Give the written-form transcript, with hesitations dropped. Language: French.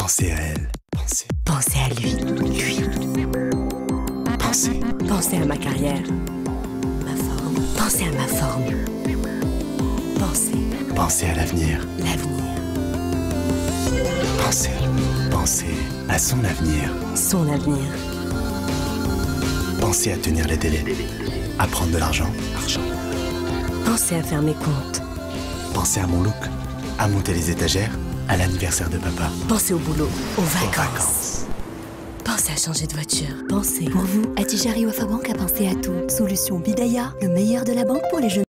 Pensez à elle. Pensez à lui. Pensez à ma carrière. Ma forme. Pensez à ma forme. Pensez à l'avenir. L'avenir. Pensez à son avenir. Son avenir. Pensez à tenir les délais. À prendre de l'argent. Pensez à faire mes comptes. Pensez à mon look. À monter les étagères. À l'anniversaire de papa. Pensez au boulot. Aux vacances. Pensez à changer de voiture. Pensez. Pour vous, Attijari Wafa Bank a pensé à tout. Solution Bidaya, le meilleur de la banque pour les jeunes.